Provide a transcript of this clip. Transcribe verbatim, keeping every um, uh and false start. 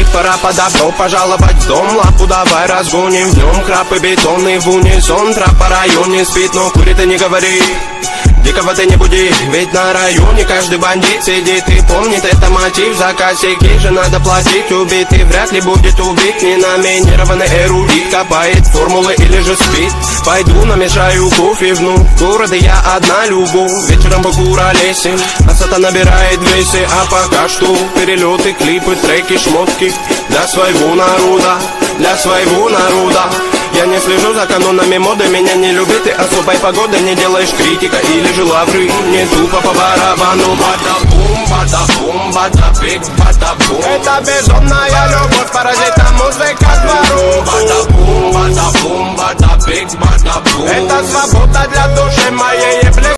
пора по добро пожаловать в дом. Лапу давай разгоним, в нем храп и бетонный в унисон. Трап по районе спит, но курит и не говори. Дикого ты не буди, ведь на районе каждый бандит сидит и помнит это мотив. За косяки же надо платить, убитый вряд ли будет убит. Неноминированный эрудит копает формулы или же спит. Пойду намешаю кофе внук города, я одна любу. Вечером по куролесим, красота набирает весе. А пока что перелеты, клипы, треки, шмотки для своего народа, для своего народа. Я не слежу за канонами моды, меня не любит и особой погоды не делаешь критика или же лавры. Не тупо по барабану. Бада-бум, бада-бум, бада-биг, бада-бум. Это безумная любовь, паразита музыка двору. Бада-бум, бада-бум, бада-биг, бада-бум. Это свобода для души моей.